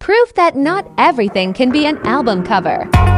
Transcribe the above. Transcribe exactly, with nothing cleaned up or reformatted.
Proof that not everything can be an album cover.